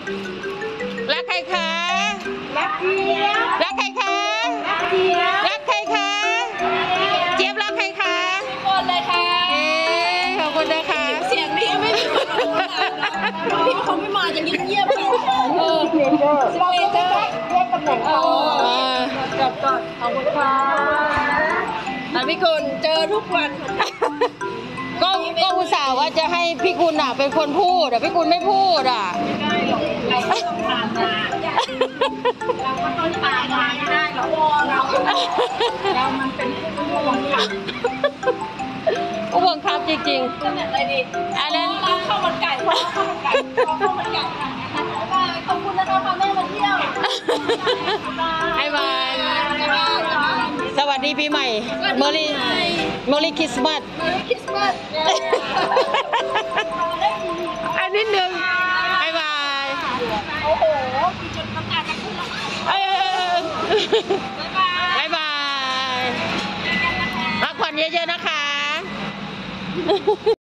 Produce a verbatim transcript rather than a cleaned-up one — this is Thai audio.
รักใครคะรักเจี๊ยบรักใครคะรักเจี๊ยบรักใครคะเจี๊ยบรักใครคะทุกคนเลยค่ะเอ๊ขอบคุณนะคะเสียงนี้ไม่มีคนรู้นะพี่เขาไม่มาจะเงียบๆไปเออสเปนเดอร์สเปนเดอร์เรียกตำแหน่งเขาจบก่อนขอบคุณค่ะแต่พี่คุณเจอทุกวันก็ก็อุตส่าห์ว่าจะให้พี่คุณอ่ะเป็นคนพูดแต่พี่คุณไม่พูดอ่ะไม่ได้หรอกเราก็ต้องผ่านมาเราก็ต้องผ่านมาไม่ได้หรอกเราเรามันเป็นผู้บังคับผู้บังคับจริงๆจะแบบอะไรดีอันนั้นร้านข้าวมันไก่พอข้าวมันไก่พอข้าวมันไก่ค่ะขอบคุณนะคะพาแม่มาเที่ยวบ๊ายบายสวัสดีปีใหม่เมอรี่เมอรี่คริสต์มาสเมอรี่คริสต์มาสอันนิดนึงบ๊ายบายโอ้โหกินจนน้ำตาจะขึ้นแล้วบ๊ายบายบ๊ายบายพักผ่อนเยอะๆนะคะ